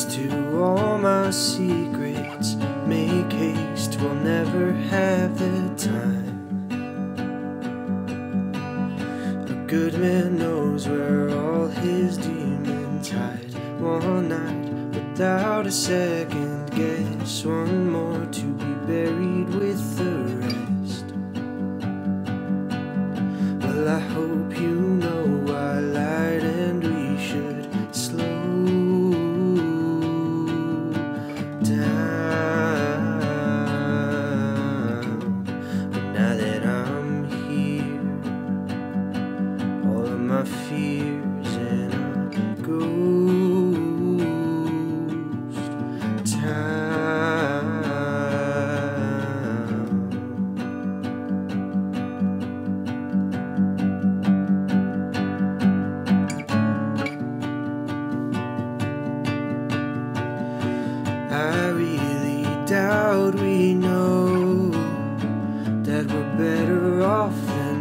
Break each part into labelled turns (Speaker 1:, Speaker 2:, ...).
Speaker 1: keys to all my secrets. Make haste, we'll never have the time. A good man knows where all his demons hide. One night without a second guess, one more to be buried with the rest. Well, I hope you know I lied and we should slow down. But now that I'm here, all of my fears in a ghost town. I really doubt we know that we're better off than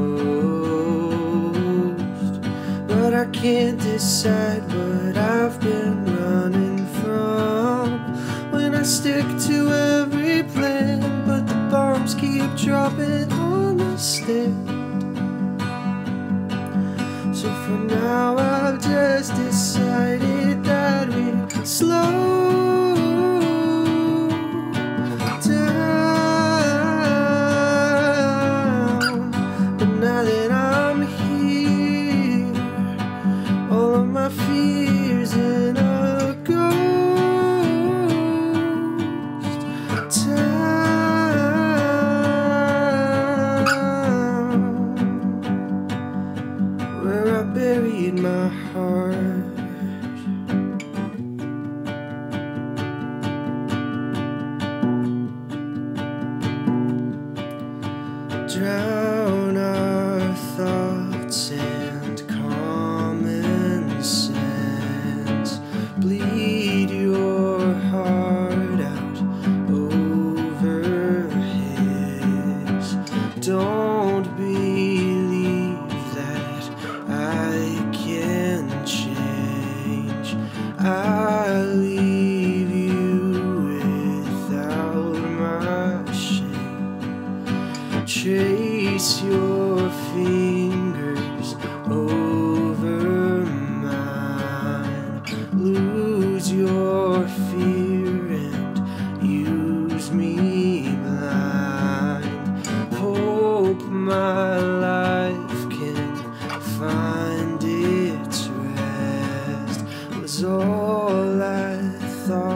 Speaker 1: most, but I can't decide what I've been running from when I stick to every plan, but the bombs keep dropping on the stand. So for now I've just decided that we slow down. But now that I'm here, all of my fears in a ghost town, where I buried my heart. Drown our thoughts and common sense. Bleed your heart out over his. Don't believe that I can change. I'll leave you without my shame. Trace your fingers over mine. Lose your fear and use me blind. Hope my life can find its rest was all I thought.